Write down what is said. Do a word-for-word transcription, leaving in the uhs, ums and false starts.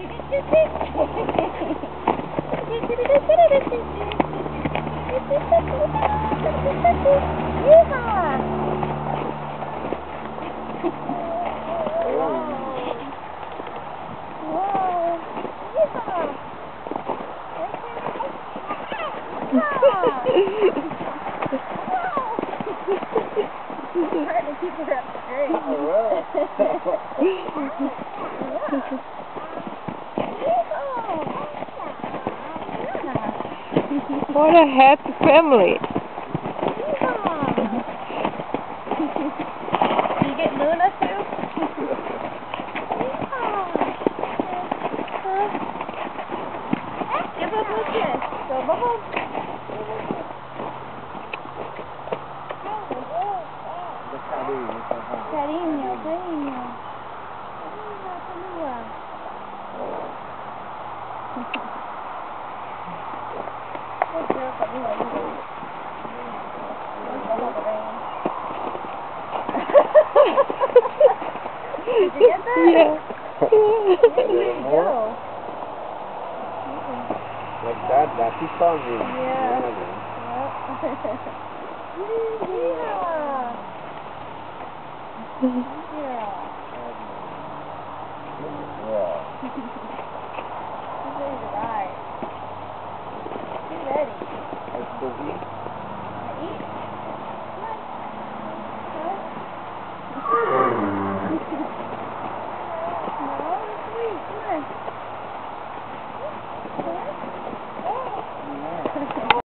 Trying to keep her up straight. What a happy family. You get Luna too? Give us a kiss. Go, Vovo. Cariño, cariño. Did you get that? Yeah. There you go. Like that, that is something. Yeah. Yeah. Yeah. She's ready to ride. She's ready. Let's go eat. Eat.